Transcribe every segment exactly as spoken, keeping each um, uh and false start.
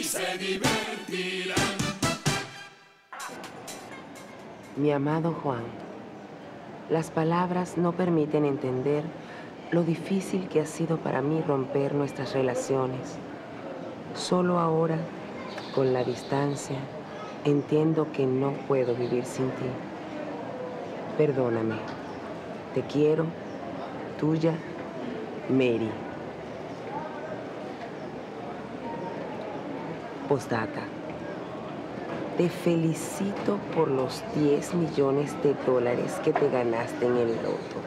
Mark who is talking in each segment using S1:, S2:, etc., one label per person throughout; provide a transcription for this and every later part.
S1: se divertirán.
S2: Mi amado Juan, las palabras no permiten entender lo difícil que ha sido para mí romper nuestras relaciones. Solo ahora, con la distancia, entiendo que no puedo vivir sin ti. Perdóname. Te quiero, tuya, Mary. Postdata. Te felicito por los diez millones de dólares que te ganaste en el loto.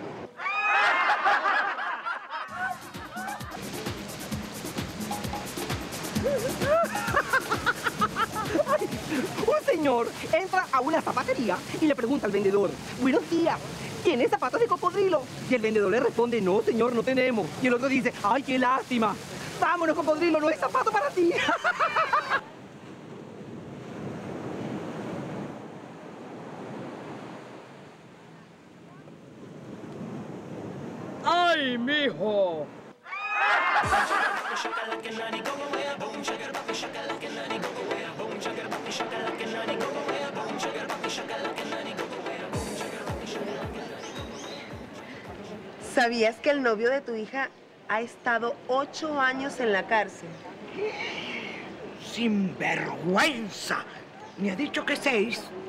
S3: Un señor entra a una zapatería y le pregunta al vendedor: buenos días, ¿tienes zapatos de cocodrilo? Y el vendedor le responde: no, señor, no tenemos. Y el otro dice: ay, qué lástima. Vámonos, cocodrilo, no hay zapato para ti.
S4: ¡Ay, mijo!
S2: ¿Sabías que el novio de tu hija ha estado ocho años en la cárcel?
S5: ¡Sinvergüenza! Me ha dicho que seis.